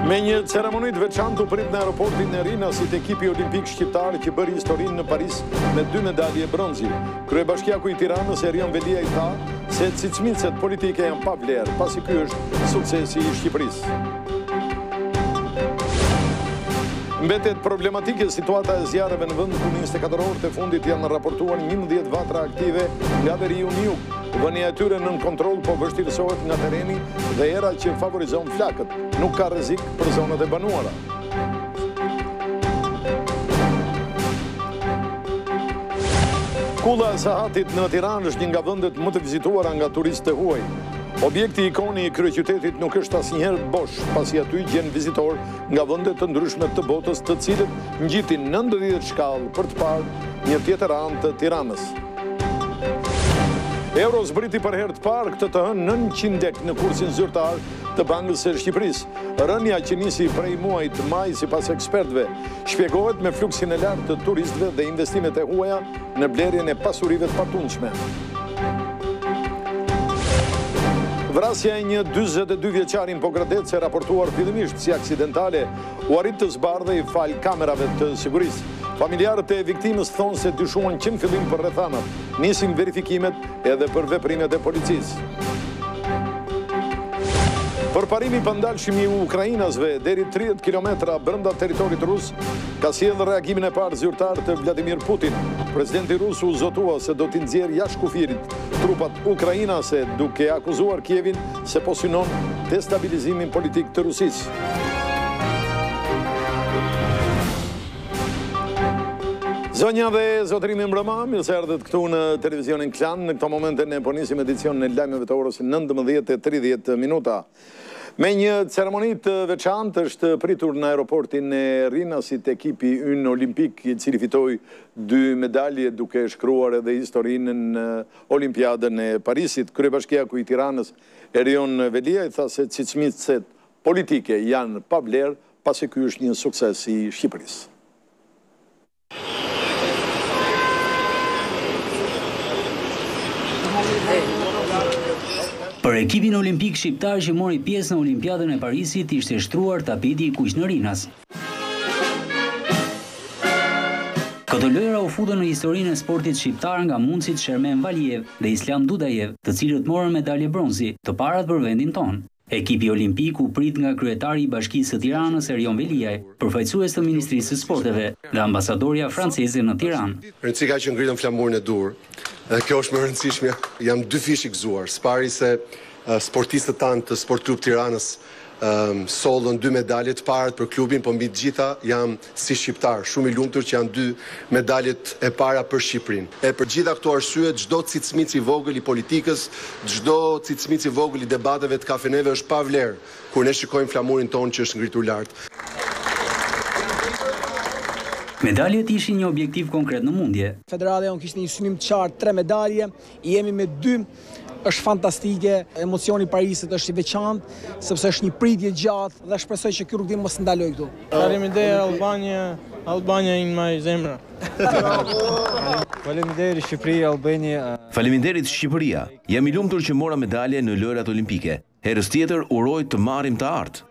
Me një ceremoni të veçantë u prit në aeroportin e Rinasit ekipi olimpik shqiptar që bëri historinë në Paris me 2 medalje bronzi. Kryebashkiaku i Tiranës Erion Velia i tha se cicmicet politike janë pa vlerë, pasi ky është suksesi i Shqipërisë. Mbetet problematike situata e zjarreve në vend ku 24 orët e fundit janë raportuar 11 vatra aktive nga veriu në jug. Vënia e tyre nën kontroll po vështirësohet nga tereni dhe era që favorizon flakët. Nuk ka rrezik për zonat e banuara. Kulla e Sahatit në Tiranë është një nga vendet më të vizituara nga turistët e huaj. Objekti ikoni i kryeqytetit nuk është asnjëherë bosh, pasi aty gjen vizitor nga vende të ndryshme të botës, të cilët ngjitin 90 shkallë për të parë një tjetër anë të Tiranës. Euro zbriti për herë të parë këtë të hënë 900 lek në kursin zyrtar të Bankës së Shqipërisë. Rënja që nisi prej muajit maj sipas ekspertëve shpjegohet me fluksin e lartë të turistëve dhe investimet e huaja në blerjen e pasurive të patundshme. Vrasja e një 42 vjeçari në Pogradec e raportuar fillimisht si aksidentale u arrit të zbardhej fal kamerave të sigurisë. Familjarët e viktimës thonë se dyshuan që në fillim për rrethanat, nisin verifikimet edhe për veprimet e policisë. Përparimi pandalshëm i ukrainasve deri 30 kilometra brenda territorit rus ka sjellë reagimin e parë zyrtar të Vladimir Putin. Presidenti rus u zotua se do t'i nxjerrë jashtë kufirit trupat ukrainase, duke akuzuar Kievin se po synon destabilizimin politik të Rusisë. Zonja dhe zotërim mbrëma, mirë se erdhët këtu në televizionin Klan. Në këto momente ne po nisim edicionin e lajmeve të orës 19:30. Me një ceremoni të veçantë është pritur në aeroportin e Rinasit ekipi ynë olimpik, i cili fitoi 2 medalje duke shkruar edhe historinë në Olimpiadën e Parisit. Kryebashkiaku i Tiranës Erion Velia i tha se cicmicet politike janë pa vlerë, pasi ky është një sukses i Shqipërisë. Për ekipin olimpik shqiptar që mori pjesë në Olimpiadën e Parisit ishte shtruar tapeti i kuq në Rinas. Këto lojra u futën në historinë e sportit shqiptar nga mundësit Shermen Valiev dhe Islam Dudajev, të cilët morën medalje bronzi, të parat për vendin tonë. Ekipi olimpik u prit nga kryetari i Bashkisë së Tiranës Erion Veliaj, përfaqësues të Ministrisë së Sporteve dhe ambasadorja franceze në Tiranë. Rëndësi ka që ngritëm flamurin e dur, dhe kjo është më rëndësishme. Jam 2 fish i gëzuar, spari se sportistët tanë të Sport Klub Tiranës sollën 2 medaljet parët për klubin, po mbi të gjitha jam si shqiptar, shumë i lumtur që janë 2 medaljet e para për Shqipërinë. E për gjitha këto arsye, çdo cicmic i vogël i politikës, çdo cicmic i vogël i debateve të kafeneve është pa vlerë kur ne shikojmë flamurin tonë që është ngritur lart. Medaljet ishin një objektiv konkret në mundje. Federale jonë kishte një synim të qartë, 3 medalje, jemi me 2. Është fantastike, emocioni Parisit është i veçantë, sepse është një pritje gjatë dhe shpresoj që ky rrugtim mos ndaloj këtu. Faleminderit Albania in my zemra. Faleminderit Shqipëria, Albania. Faleminderit Shqipëria. Jam i lumtur që mora medalje në lojrat olimpike. Herës tjetër uroj të marrim të artë.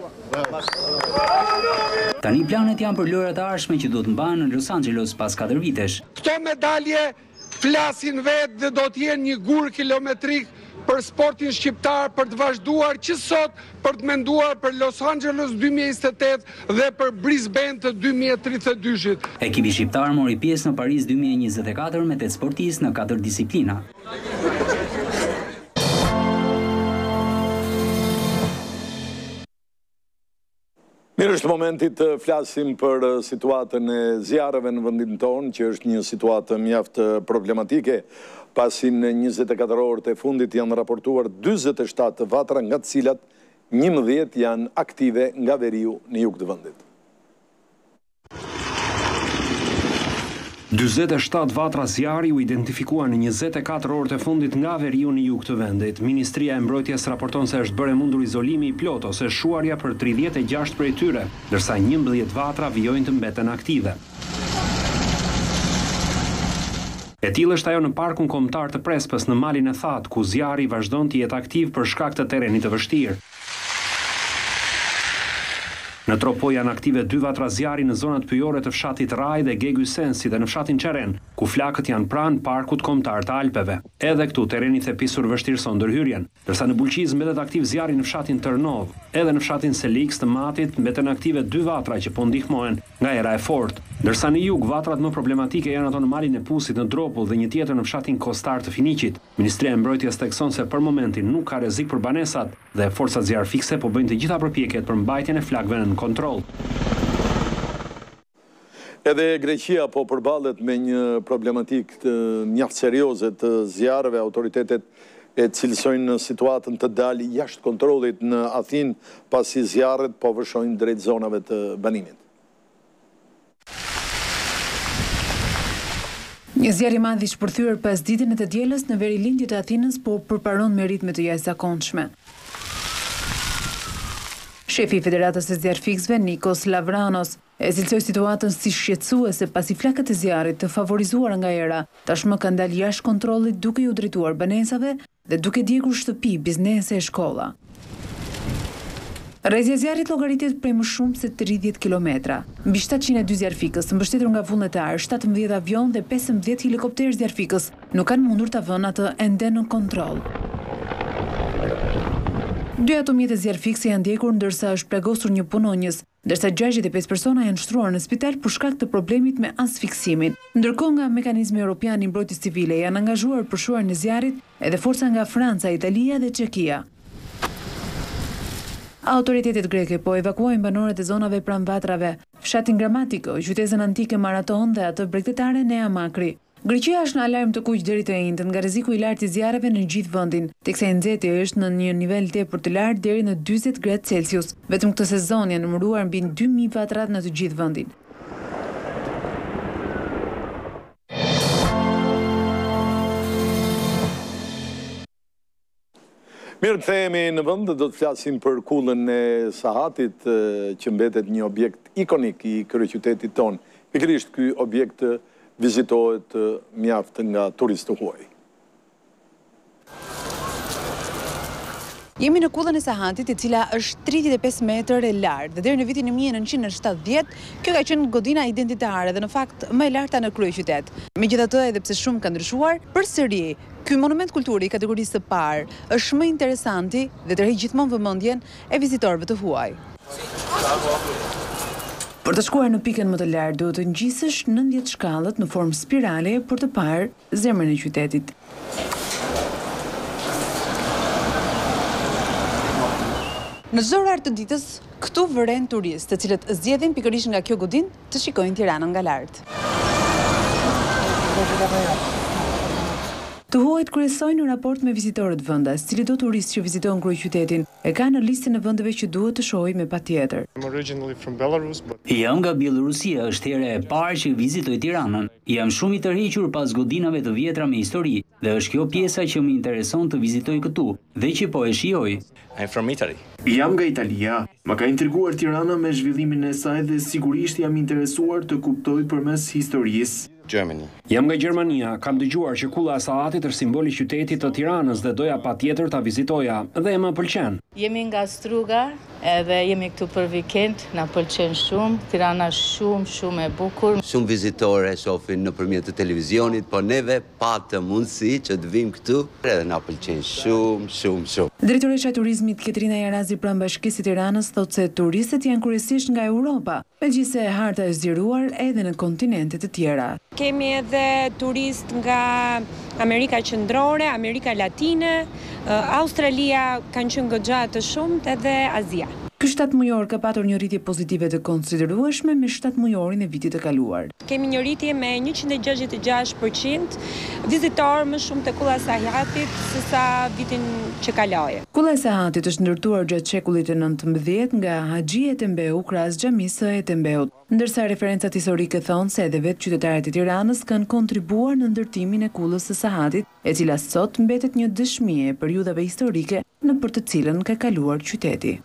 Tani planet janë për lojrat e ardhshme që do të mbahen në Los Angeles pas 4 vitesh. Këto medalje flasin vetë dhe do të jenë një gur kilometrik për sportin shqiptar, për të vazhduar që sot për të menduar për Los Angeles 2028 dhe për Brisbane të 2032-shit. Ekipi shqiptar mori pjesë në Paris 2024 me 8 sportistë në 4 disiplina. Mirë, është momenti të flasim për situatën e zjarreve në vendin tonë, që është një situatë mjaft problematike, pasi në 24 orët e fundit janë raportuar 47 vatra, nga të cilat 11 janë aktive nga veriu në jug të vendit. 47 vatra zjarri u identifikuan në 24 orët e fundit nga veriu në jug të vendit. Ministria e Mbrojtjes raporton se është bërë mundur izolimi i plot ose shuarja për 36 prej tyre, ndërsa 11 vatra vijojnë të mbeten aktive. E tillë është ajo në parkun kombëtar të Prespës në malin e Thatë, ku zjarri vazhdon të jetë aktiv për shkak të terrenit të vështirë. Në Tropo janë aktive 2 vatra zjarri në zonat pyjore të fshatit Raj dhe Gegusensi dhe në fshatin Çeren, ku flakët janë pranë parkut kombëtar të Alpeve. Edhe këtu terreni thepisur vështirëson ndërhyrjen, ndërsa në Bulqiz mbetet aktiv zjarri në fshatin Tërnov, edhe në fshatin Selix të Matit mbeten aktive 2 vatra që po ndihmohen nga era e fortë, ndërsa në jug vatrat më problematike janë ato në malin e Pusit në Dropull dhe një tjetër në fshatin Kostar të Finiqit. Ministria e Mbrojtjes thekson se për momentin nuk ka rrezik për banesat dhe forcat zjarrfikse po bëjnë të gjitha përpjekjet për mbajtjen e flakëve në kontroll. Edhe Greqia po përballet me një problematikë mjaft serioze të zjarreve. Autoritetet e cilësojnë situatën të dalë jashtë kontrollit në Athinë pasi zjarret po vëshojnë drejt zonave të banimit. Një zjarr i madh i shpërthyer pas ditën e të dielës në veri lindje të Athinës po përparon me ritme të jashtëzakonshme. Shefi i Federatës së Zjarrfikësve, Nikos Lavranos, e cilësoi situatën si shqetësuese pasi flakët e zjarrit të favorizuara nga era tashmë kanë dalë jashtë kontrollit duke u drejtuar banesave dhe duke djegur shtëpi, biznese e shkolla. Rrezja e zjarrit llogaritet prej më shumë se 30 kilometra. Mbi 702 zjarrfikës, mbështetur nga vullnetarë, 17 avion dhe 15 helikopterë zjarrfikës nuk kanë mundur ta vënë atë ende në kontroll. 2 automjete zjarrfikëse janë ndjekur ndërsa është plagosur një punonjës, ndërsa 65 persona janë shtruar në spital për shkak të problemit me asfiksimin. Ndërkohë nga mekanizmi evropian i mbrojtjes civile janë angazhuar për shuarjen e zjarrit edhe forca nga Franca, Italia dhe Çekia. Autoritetet greke po evakuojnë banorët e zonave pranë vatrave, fshatin Gramatiko, qytetin antike Maraton dhe atë bregdetare Nea Makri. Greqia është në alarm të kuq deri të enjtën nga rreziku i lartë i zjarreve në gjithë vendin, teksa nxehtësia është në një nivel tepër të lartë deri në 40 gradë Celsius. Vetëm këtë sezon janë numëruar mbi 2000 vatrat në të gjithë vendin. Mirë, kthehemi në vend, do të flasim për kullën e Sahatit, që mbetet një objekt ikonik i kryeqytetit ton. Pikërisht ky objekt vizitohet mjaft nga turistë huaj. Jemi në kullën e Sahatit, e cila është 35 metër e lartë dhe deri në vitin 1970 kjo ka qenë godina identitare dhe në fakt më e larta në kryeqytet. Megjithatë, edhe pse shumë ka ndryshuar, përsëri ky monument kulturi i kategorisë së parë është më interesanti dhe tërheq gjithmonë vëmendjen e vizitorëve të huaj. Për të shkuar në pikën më të lartë, duhet të ngjisësh 90 shkallët në formë spirale për të parë zemrën e qytetit. Në çdo orar të ditës, këtu vëren turistë, të cilët zgjedhin pikërisht nga kjo godinë të shikojnë Tiranën nga lart. Të huajt kryesojnë në raport me vizitorët vendas, cili do turist që vizitojnë kryeqytetin e ka në listën e vendeve që duhet të shohë me patjetër. Jam nga Bielorusia, është hera e parë që vizitoj Tiranën. Jam shumë i tërhequr pas godinave të vjetra me histori dhe është kjo pjesa që më intereson të vizitoj këtu dhe që po e shijoj. Jam nga Italia. Më ka intriguar Tirana me zhvillimin e saj dhe sigurisht jam interesuar të kuptoj përmes historisë. Jam nga Gjermania, kam dëgjuar që kulla e Sahatit është simboli i qytetit të Tiranës dhe doja patjetër ta vizitoja dhe më pëlqen. Jemi nga Struga edhe jemi këtu për vikend, na pëlqen shumë, Tirana shumë e bukur. Shumë vizitorë shohin nëpërmjet të televizionit, po neve patëm mundësi që të vim këtu edhe na pëlqen shumë. Drejtoresha e turizmit Ketrina Jarazi pranë Bashkisë së Tiranës thotë se turistët janë kryesisht nga Europa, megjithëse harta është zgjeruar edhe në kontinente të tjera. Kemi edhe turist nga Amerika Qendrore, Amerika Latine, Australia kanë qenë goxha të shumt edhe Azia. Ky 7 mujor ka patur një rritje pozitive të konsiderueshme me 7 mujorin e vitit të kaluar. Kemi një rritje me 166% vizitorë më shumë te kulla e Sahatit sesa vitin që kaloi. Kulla e Sahatit është ndërtuar gjatë shekullit të 19 nga Haxhi Etembeu krahas xhamisë së Etembeut, ndërsa referencat historike thonë se edhe vetë qytetarët e Tiranës kanë kontribuar në ndërtimin e kullës së Sahatit, e cila sot mbetet një dëshmi e periudhave historike nëpër të cilën ka kaluar qyteti.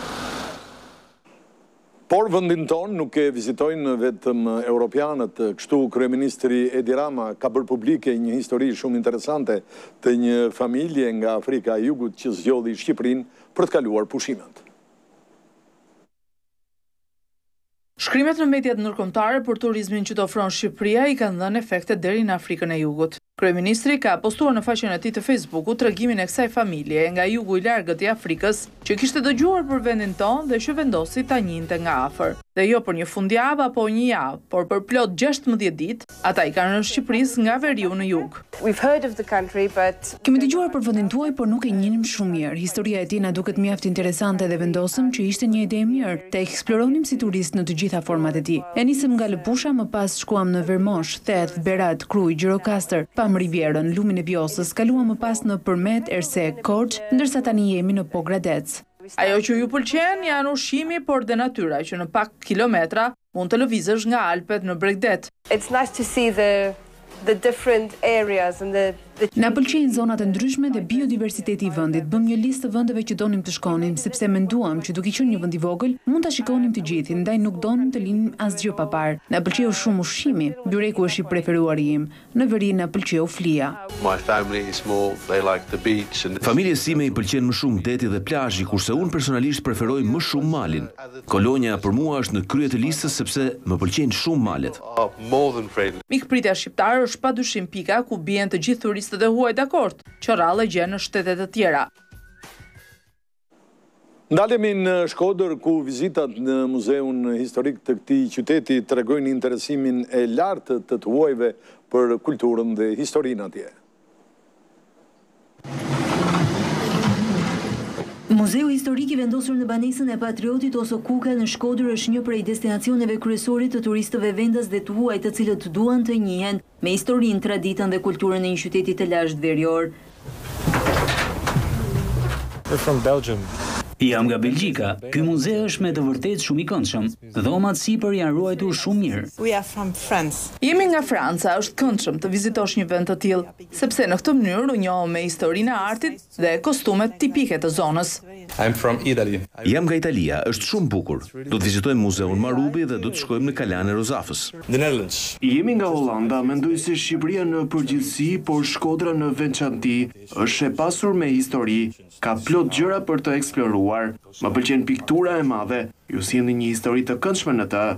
Por vendin ton nuk e vizitojnë vetëm europianët, kështu kryeministri Edi Rama ka bërë publike një histori shumë interesante të një familje nga Afrika e Jugut që zgjodhi Shqipërinë për të kaluar pushimet. Shkrimet në mediat ndërkombëtare për turizmin që të ofron Shqipëria i kanë dhënë efekte deri në Afrikën e Jugut. Kryeministri ka postuar në faqen e tij të Facebookut tregimin e kësaj familje nga jugu i largët i Afrikës që kishte dëgjuar për vendin tonë dhe që vendosi ta njihte nga afër. Dhe jo për një fundjavë apo një javë, por për plot 16 ditë, ata i kanë rënë Shqipërisë nga veriu në jug. Kemi dëgjuar për vendin tuaj, por nuk e njihnim shumë mirë. Historia e tij na duket mjaft interesante dhe vendosëm që ishte një ide e mirë të eksploronim si turist në të gjitha format e tij. E nisëm nga Lëpusha, më pas shkuam në Vermosh, Theth, Berat, Kruj, Gjirokastër, pam Rivierën, lumin e Vjosës, kaluam më pas në Përmet, Ersek, Korç, ndërsa tani jemi në Pogradec. Ajo që ju pëlqen janë ushqimi, por dhe natyra që në pak kilometra mund të lëvizësh nga Alpet në Bregdet. It's nice to see the different areas and Na pëlqejnë zonat e ndryshme dhe biodiversiteti i vendit. Bëm një listë të vendeve që donim të shkonim, sepse menduam që duke qenë një vend i vogël, mund ta shikonim të gjithin, ndaj nuk donim të linim asgjë pa parë. Na pëlqeu shumë ushqimi. Byreku është i preferuari im. Në veri na pëlqeu flia. Familjes time i pëlqen më shumë deti dhe plazhi, kurse unë personalisht preferoj më shumë malin. Kolonja për mua është në krye të listës sepse më pëlqejnë shumë malet. Mikpritja shqiptare është padyshim pika ku bien të gjithë turistët e huaj dakord, që rrallë gjen në shtetet e tjera. Ndalemi në Shkodër ku vizitat në muzeun historik të këtij qyteti tregojnë interesimin e lartë të huajve për kulturën dhe historinë atje. Muzeu historik i vendosur në banesën e Patriotit ose Kuka në Shkodër është një prej destinacioneve kryesorit të turistëve vendas dhe të huaj të cilët duan të njihen me historinë, traditën dhe kulturën e një qyteti të lashtë verior. We're from Belgium. Jam nga Belgjika. Ky muze është me të vërtetë shumë i këndshëm. Dhomat sipër janë ruajtur shumë mirë. We are from France. Jemi nga Franca, është këndshëm të vizitosh një vend të tillë, sepse në këtë mënyrë u njohëm me historinë e artit dhe kostumet tipike të zonës. I'm from Italy. Jam nga Italia, është shumë bukur. Do të vizitojmë muzeun Marubi dhe do të shkojmë në Kalan e Rozafës. The Netherlands. Jemi nga Hollanda, mendoj se Shqipëria në përgjithësi, por Shkodra në veçanti është e pasur me histori, ka plot gjëra për të eksploruar. Më pëlqen piktura e madhe, ju sjellni një histori të këndshme në të.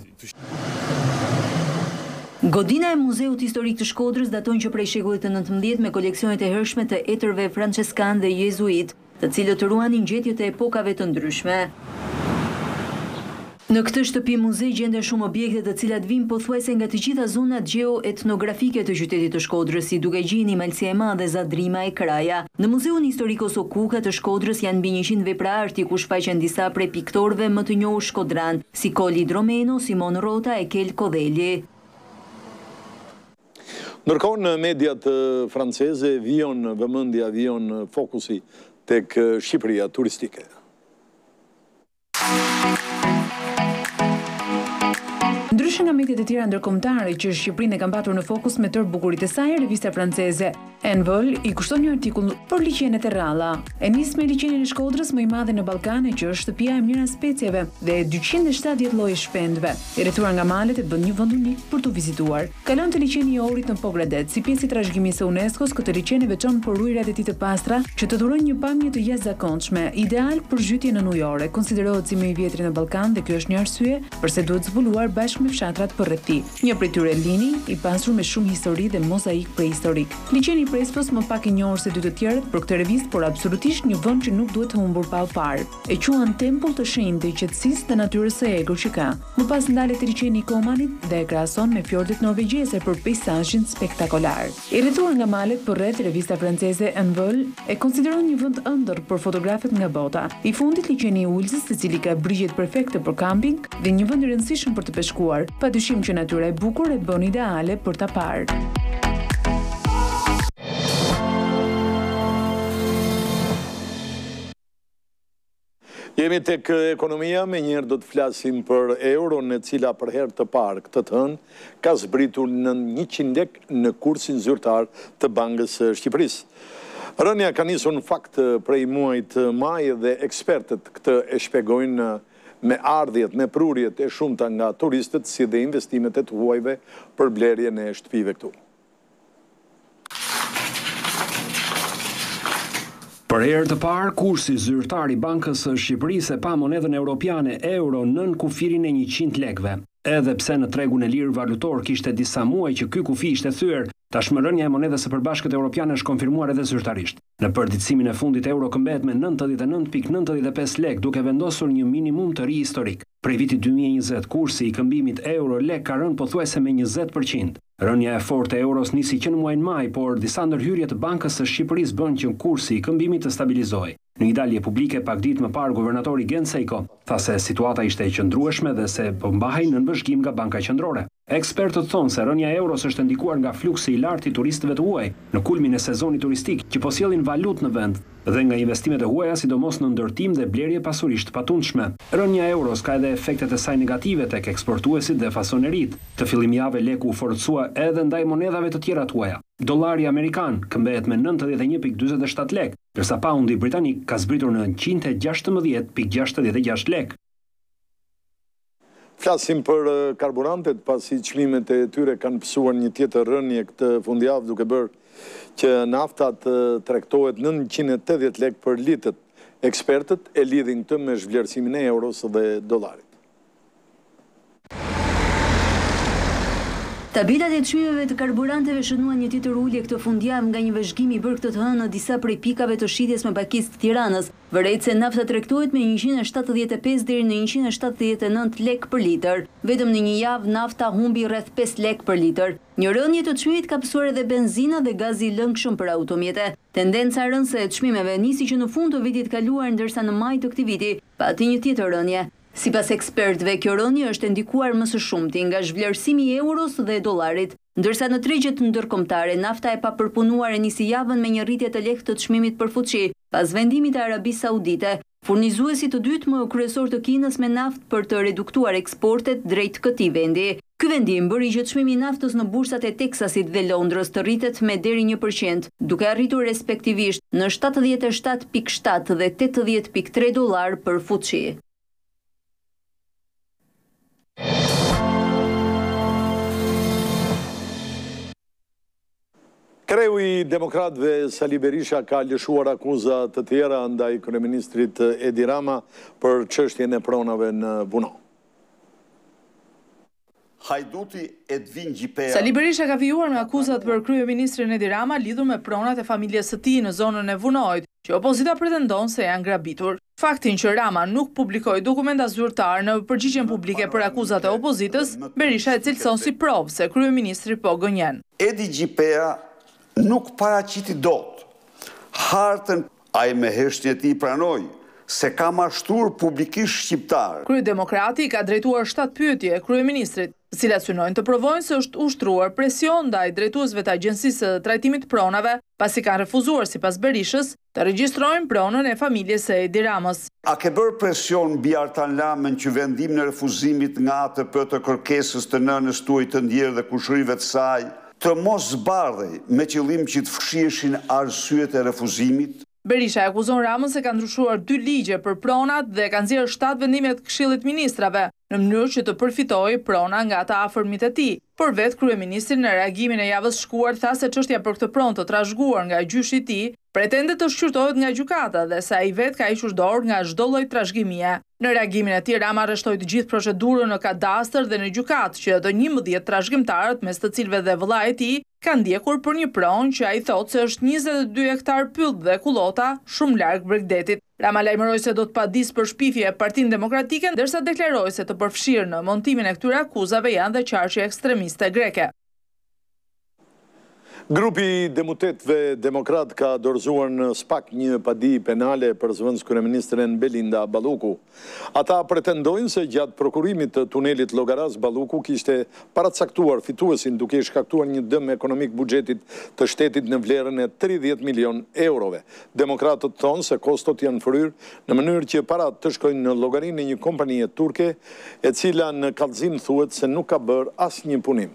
Godina e Muzeut Historik të Shkodrës daton që prej shekullit të 19 me koleksionet e hershme të etërve franceskan dhe jezuit, të cilët ruanin gjetjet e epokave të ndryshme. Në këtë shtëpi muze gjenden shumë objekte të cilat vijnë pothuajse nga të gjitha zonat geo-etnografike të qytetit të Shkodrës, si Dukegjini, Malësia e Madhe, Zadrima e Kraja. Në Muzeun Historik ose Kuka të Shkodrës janë mbi 100 vepra arti ku shfaqen disa prej piktorëve më të njohur shkodran, si Koli Dromeno, Simon Rota e Kel Kodheli. Ndërkohë në mediat franceze vijon fokusi tek Shqipëria turistike. Ndryshe nga mediat e tjera ndërkombëtare që Shqipërinë e kanë patur në fokus me tërë bukuritë e saj, revista franceze Envol i kushton një artikull për liqenet e rralla. E nis me liqenin e Shkodrës më i madhe në Ballkane, që është shtëpia e mënyra specieve dhe 270 lloje shpendëve. I rrethuar nga malet e bën një vend unik për tu vizituar. Kalon te liqeni i Ohrit në Pogradec, si pjesë e trashëgimisë së UNESCO-s, këtë liqen e veçon për ujërat e tij të pastra, që të dhurojnë një pamje të jashtëzakonshme, ideal për zhytje në ujore. Konsiderohet si më i vjetri në Ballkan dhe kjo është një arsye pse duhet zbuluar bashkë me fshatrat përreth tij. Një prej tyre Lini, i pasur me shumë histori dhe mozaik prehistorik. Liqeni Prespos më pak i njohur se dy të tjerët për këtë revistë, por absolutisht një vend që nuk duhet humbur pa u parë. E quhen tempull të shenjtë i qetësisë dhe natyrës së egër që ka. Më pas ndalet te liqeni i Komanit dhe e krahason me fjordet norvegjeze për peizazhin spektakolar. I rrethuar nga malet përreth, revista franceze Envol e konsideron një vend ëndër për fotografët nga bota. I fundit liqeni i Ulzës, i cili ka brigjet perfekte për kamping dhe një vend i rëndësishëm për të peshkuar. Padyshim që natyra e bukur e bën ideale për ta parë. Jemi tek ekonomia, me njerë do të flasim për euron, e cila për herë të parë këtë të hënë ka zbritur në 100 lek në kursin zyrtar të Bankës Shqipërisë. Rënja ka nisur në fakt prej muajit maj dhe ekspertët këtë e shpjegojnë me ardhjet, me prurjet e shumta nga turistët, si dhe investimet e të huajve për blerjen e shtëpive këtu. Për Për herë të parë, kursi zyrtar i Bankës së Shqipërisë e pa monedën europiane euro nën kufirin e 100 lekëve. Edhe pse në tregun e lirë valutor kishte disa muaj që ky kufi ishte thyer, tashmë rënja e monedës së përbashkët europiane është konfirmuar edhe zyrtarisht. Në përditësimin e fundit euro këmbet me 99.95 lekë, duke vendosur një minimum të ri historik. Prej vitit 2020, kursi i këmbimit euro-lek ka rënë pothuajse me 20%. Rënja e fortë e euros nisi që në muajin maj, por disa ndërhyrje të Bankës së Shqipërisë bën që kursi i këmbimit të stabilizohej. Në një dalje publike pak ditë më parë, guvernatori Gen Seiko tha se situata ishte e qëndrueshme dhe se po mbahej në nënvëzhgim nga Banka Qendrore. Ekspertët thonë se rënja e euros është ndikuar nga fluksi i lartë i turistëve të huaj në kulmin e sezonit turistik që po sjellin valutë në vend dhe nga investimet e huaja, sidomos në ndërtim dhe blerje pasurisht patundshme. Rënja e euros ka edhe efektet e saj negative tek eksportuesit dhe fasonerit. Të fillim jave leku u forcua edhe ndaj monedhave të tjera të huaja. Dollari amerikan këmbehet me 91.47 lekë, ndërsa paundi britanik ka zbritur në 116.66 lekë. Flasim për karburantet, pasi çmimet e tyre kanë pësuar një tjetër rënje këtë fundjavë, duke bërë që nafta të tregtohet në 180 lekë për litër. Ekspertët e lidhin këtë me zhvlerësimin e euros dhe dollarit. Tabelat e çmimeve të karburanteve shënuan një tjetër ulje këtë fundjavë nga një vëzhgim i bërë këtë të hënë në disa prej pikave të shitjes me pakisë të Tiranës. Vëret se nafta tregtohet me 175 deri në 179 lekë për litër. Vetëm në një javë nafta humbi rreth 5 lekë për litër. Një rënje të çmimit ka pësuar edhe benzina dhe gazi i lëngshëm për automjete. Tendenca rënëse e çmimeve nisi që në fund të vitit kaluar, ndërsa në maj të këtij viti pati një tjetër rënje. Sipas ekspertëve, kjo rënje është ndikuar më së shumti nga zhvlerësimi i euros dhe dollarit, ndërsa në tregjet ndërkombëtare nafta e papërpunuar e nisi javën me një rritje të lehtë të çmimit për fuqi, pas vendimit të Arabisë Saudite, furnizuesi të dytë më kryesor të Kinës me naftë për të reduktuar eksportet drejt këtij vendi. Ky vendim bëri që çmimi i naftës në bursat e Teksasit dhe Londrës të rritet me deri 1%, duke arritur respektivisht në 77.7 dhe 80.3 dollar për fuqi. Kreu i demokratëve Sali Berisha ka lëshuar akuza të tjera ndaj kryeministrit Edi Rama për çështjen e pronave në Vuno. Sali Berisha ka vijuar me akuzat për kryeministrin Edi Rama lidhur me pronat e familjes së tij në zonën e Vunojt, që opozita pretendon se janë grabitur. Faktin që Rama nuk publikoi dokumenta zyrtare në përgjigjen publike për akuzat e opozitës, Berisha e cilëson si provë se kryeministri po gënjen. Edi Gjipea nuk paraqiti dot hartën, ai me heshtje ti pranoi se ka mashtruar publikisht shqiptar. Kryedemokrati ka drejtuar 7 pyetje kryeministrit, të cilat synojnë të provojnë se është ushtruar presion ndaj drejtuesve të Agjencisë së Trajtimit të Pronave, pasi kanë refuzuar sipas Berishës të regjistrojnë pronën e familjes së Edi Ramës. A ke bërë presion mbi Artan Lamën që vendim në refuzimit nga ATP të kërkesës të nënës tuaj të ndjerë dhe kushërive të saj të mos zbardhej me qëllim që të fshieshin arsyet e refuzimit? Berisha akuzon Ramën se ka ndryshuar 2 ligje për pronat dhe ka nxjerrë 7 vendime të Këshillit Ministrave, në mënyrë që të përfitojë prona nga ata afërmit e tij. Por vetë kryeministri në reagimin e javës shkuar tha se çështja për këtë pronë të trashëguar nga gjyshi i tij pretende të shqyrtohet nga gjykata dhe se ai vetë ka hequr dorë nga çdo lloj trashëgimie. Në reagimin e tij Rama arreshtoi të gjithë procedurën në kadastër dhe në gjykatë që të 11 trashëgimtarët, mes të cilëve dhe vëllai i tij, kanë ndjekur për një pronë që ai thotë se është 22 hektar pyll dhe kullota shumë larg Bregdetit. Rama lajmëroi se do të padisë për shpifje e Partinë Demokratike, ndërsa deklaroi se të përfshirë në montimin e këtyre akuzave janë dhe qarqe ekstremiste greke. Grupi deputetëve demokrat ka dorëzuar në SPAK një padi penale për zëvendës kryeministren Belinda Balluku. Ata pretendojnë se gjatë prokurimit të tunelit Llogaras Balluku kishte paracaktuar fituesin duke shkaktuar një dëm ekonomik buxhetit të shtetit në vlerën e 30 milion eurove. Demokratët thonë se kostot janë fryrë në mënyrë që parat të shkojnë në llogarinë e një kompanie turke, e cila në kallëzim thuhet se nuk ka bërë asnjë punim.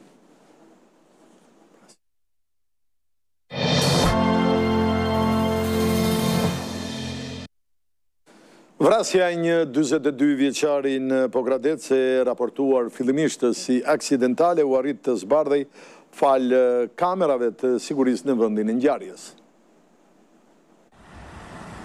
Vrasja e një 42 vjeçari në Pogradec e raportuar fillimisht si aksidentale u arrit të zbardhej falë kamerave të sigurisë në vendin e ngjarjes.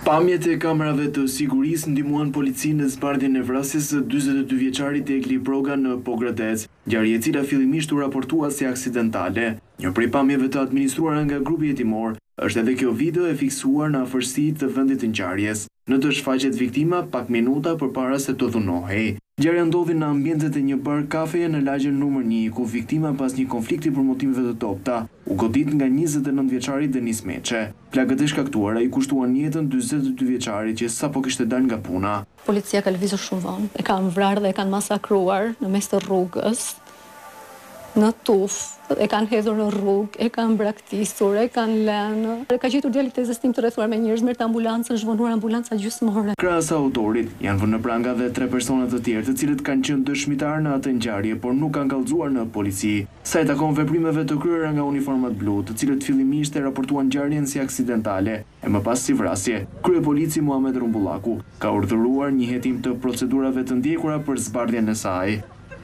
Pamjet e kamerave të sigurisë ndihmuan policinë në zbardhjen e vrasjes së 42 vjeçarit Egli Broga në Pogradec, ngjarje e cila fillimisht u raportua si aksidentale. Një prej pamjeve të administruara nga grupi hetimor është edhe kjo video e fiksuar në afërsi të vendit të ngjarjes. Në të shfaqet viktima pak minuta përpara se të dhunohej. Ngjarja ndodhi në ambientet e një bar kafeje në lagjen numër 1, ku viktima pas një konflikti për motiveve të dobta u godit nga 29 vjeçari Denis Meçe. Plagët e shkaktuara i kushtuan jetën 42 vjeçarit që sapo kishte dalë nga puna. Policia ka lëvizur shumë vonë, e kanë vrarë dhe e kanë masakruar në mes të rrugës, në tuf, e kanë hedhur në rrugë, e kanë braktisur, e kanë lënë. Ka gjetur djalit e zestim të rrethuar me njerëz, merrt ambulancën, zhvonuar ambulanca gjysmore. Krahas autorit, janë vënë në pranga dhe 3 persona të tjerë, të cilët kanë qenë dëshmitar në atë ngjarje, por nuk kanë kallëzuar në polici. Sa i takon veprimeve të kryera nga uniformat blu, të cilët fillimisht e raportuan ngjarjen si aksidentale, e më pas si vrasje, kryepolici Muhamet Rumbullaku ka urdhëruar një hetim të procedurave të ndjekura për zbardhjen e saj.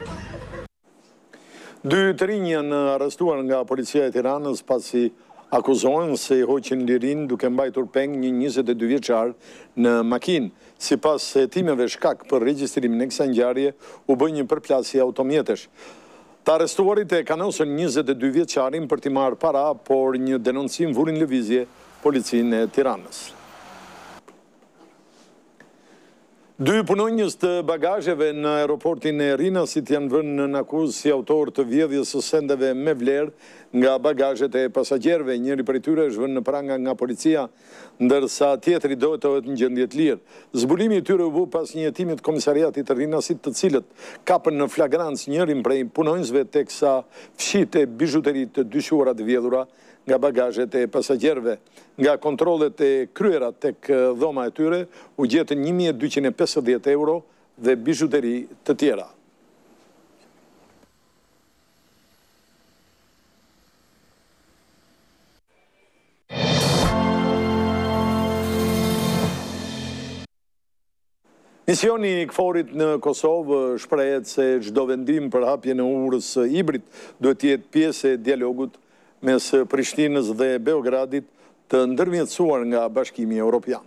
2 të rinj janë arrestuar nga policia e Tiranës pasi akuzohen se i hoqin lirin duke mbajtur peng një 22 vjeçar në makinë. Sipas hetimeve, shkak për regjistrimin e kësaj ngjarje u bë një përplasje automjetesh. Të arrestuarit e kanosën 22 vjeçarin për t'i marrë para, por një denoncim vurin lëvizje policinë e Tiranës. 2 punonjës të bagazheve në aeroportin e Rinasit janë vënë në akuzë si autor të vjedhjes së sendeve me vlerë nga bagazhet e pasagjerëve. Njëri prej tyre është vënë në pranga nga policia, ndërsa tjetri dohet të jetë në gjendje të lirë. Zbulimi i tyre u bë pas një hetimi të komisariatit të Rinasit, të cilët kapën në flagrancë njërin prej punonjësve teksa fshite bizhuteri të dyshuara të vjedhura nga bagazhet e pasagjerëve. Nga kontrollet e kryera tek dhoma e tyre u gjetën 1250 euro dhe bizhuteri të tjera. Misioni i KFOR-it në Kosovë shprehet se çdo vendim për hapjen e urës hibrid duhet të jetë pjesë e dialogut mes Prishtinës dhe Beogradit të ndërmjetësuar nga Bashkimi Evropian.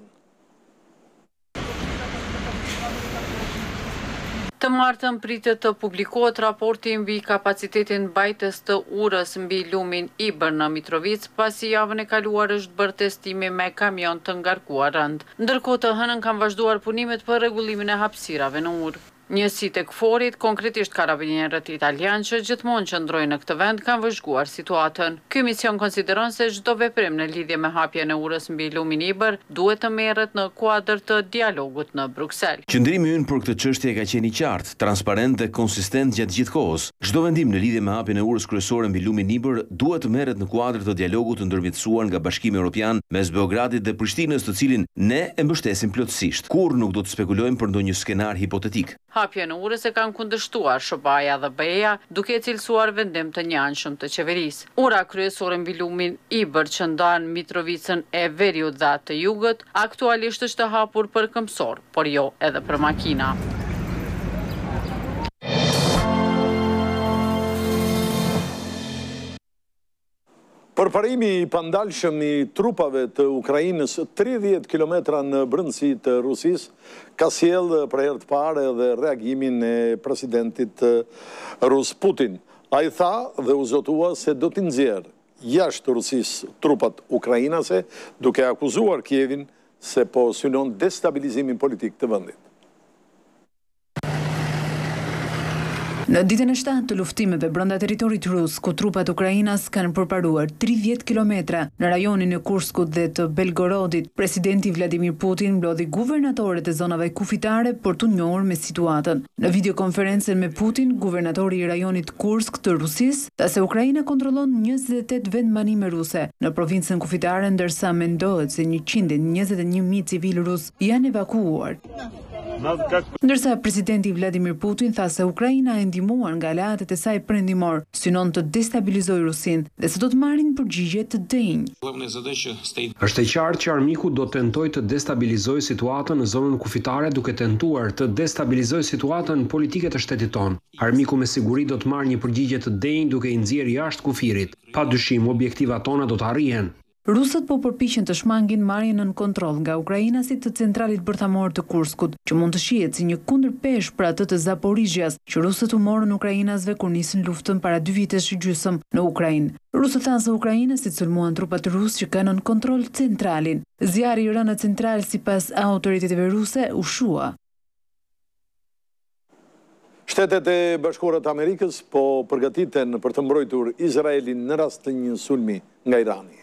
Të martën pritet të publikohet raporti mbi kapacitetin mbajtjes të urës mbi lumin Ibër në Mitrovic, pasi javën e kaluar është bërë testimi me kamion të ngarkuar rënd. Ndërkohë të hënën kanë vazhduar punimet për rregullimin e hapësirave në urë. Njësitë e KFOR-it, konkretisht karabinierët italianë që gjithmonë qëndrojnë në këtë vend, kanë vëzhguar situatën. Ky mision konsideron se çdo veprim në lidhje me hapjen e urës mbi lumin Ibër duhet të merret në kuadër të dialogut në Bruksel. Qëndrimi ynë për këtë çështje ka qenë i qartë, transparent dhe konsistent gjatë gjithë kohës. Çdo vendim në lidhje me hapjen e urës kryesore mbi lumin Ibër duhet të merret në kuadër të dialogut të ndërmjetësuar nga Bashkimi Evropian mes Beogradit dhe Prishtinës, të cilin ne e mbështesim plotësisht. Kur nuk do të spekulojmë për ndonjë skenar hipotetik. Hapjen e urës e kanë kundërshtuar SBA dhe BE-ja, duke cilësuar vendim të njëanshëm të qeverisë. Ura kryesore mbi lumin Ibër që ndan Mitrovicën e veriut dhe të jugët, aktualisht është e hapur për këmbësor, por jo edhe për makina. Përparimi i pandalshëm i trupave të Ukrainës 30 kilometra në brendësi të Rusisë ka sjellë për herë të parë edhe reagimin e presidentit rus Putin. Ai tha dhe u zotua se do t'i nxjerrë jashtë Rusisë trupat ukrainase, duke akuzuar Kievin se po synon destabilizimin politik të vendit. Në ditën e 7 të luftimeve brenda territorit rus, ku trupat ukrainas kanë përparuar 30 kilometra në rajonin e Kurskut dhe të Belgorodit, presidenti Vladimir Putin mblodhi guvernatorët e zonave kufitare për t'u njohur me situatën. Në videokonferencën me Putin, guvernatori i rajonit Kursk të Rusisë tha se Ukraina kontrollon 28 vendbanime ruse në provincën kufitare, ndërsa mendohet se 121.000 civil rus janë evakuuar. Ndërsa presidenti Vladimir Putin tha se Ukraina e ndihmuar nga aleatët e saj perëndimor, synon të destabilizojë Rusinë dhe se do të marrin përgjigje të denjë. Është e qartë që armiku do tentojë të destabilizojë situatën në zonën kufitare duke tentuar të destabilizojë situatën politike të shtetit tonë. Armiku me siguri do të marrë një përgjigje të denjë duke i nxjerrë jashtë kufirit. Padyshim, objektivat tona do të arrihen. Rusët po përpiqen të shmangin marrjen nën kontroll nga ukrainasit të centralit bërthamor të Kurskut, që mund të shihet si një kundërpeshë për atë të Zaporizhjas, që rusët u morën ukrainasve kur nisin luftën para 2 vitesh gjysmë në Ukrainë. Rusët thanë se ukrainasit sulmuan trupat rusë që kanë nën kontroll centralin. Zjarri i rënë central sipas autoriteteve ruse u shua. Shtetet e Bashkuara të Amerikës po përgatiten për të mbrojtur Izraelin në rast të një sulmi nga Irani.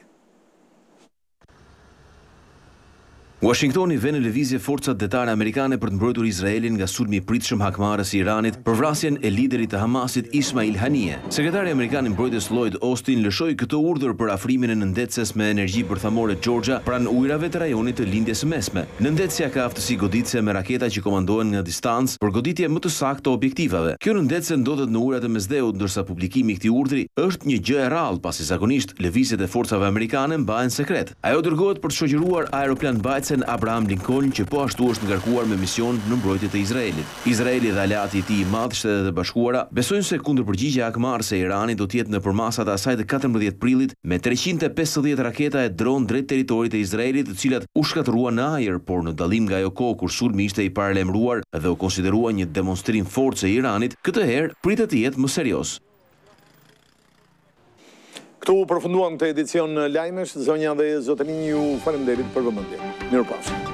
Washingtoni vë në lëvizje forcat detare amerikane për të mbrojtur Izraelin nga sulmi i pritshëm hakmarrës i Iranit për vrasjen e liderit të Hamasit Ismail Haniyeh. Sekretari amerikan i mbrojtjes Lloyd Austin lëshoi këtë urdhër për afrimin e nëndetëses me energji bërthamore Georgia pranë ujrave të rajonit të lindjes së mesme. Nëndetësja ka aftësi goditëse me raketa që komandohen nga distancë për goditje më të saktë të objektivave. Kjo nëndetëse ndodhet në ujrat e Mesdheut, ndërsa publikimi i këtij urdhri është një gjë e rrallë, pasi zakonisht lëvizjet e forcave amerikane mbahen sekret. Ajo dërgohet për të shoqëruar aeroplan Abraham Lincoln, që po ashtu është ngarkuar me mision në mbrojtje të Izraelit. Izraeli dhe aleati i tij i madh, Shtetet e Bashkuara, besojnë se kundërpërgjigjja hakmarrëse e Iranit do të jetë në përmasat e asaj të 14 prillit me 350 raketa e dron drejt territorit të Izraelit, të cilat u shkatëruan në ajër, por në dallim nga ajo kohë kur sulmi ishte i paralajmëruar dhe u konsiderua një demonstrim force i Iranit, këtë herë pritet të jetë më serioz. Këtu përfunduam këtë edicion lajmesh, zonja dhe zotërinj, ju faleminderit për vëmendje. Mirupafshim.